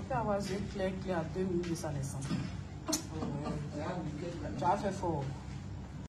peux avoir les yeux clairs à 2 minutes de sa naissance. Tu as fait fort.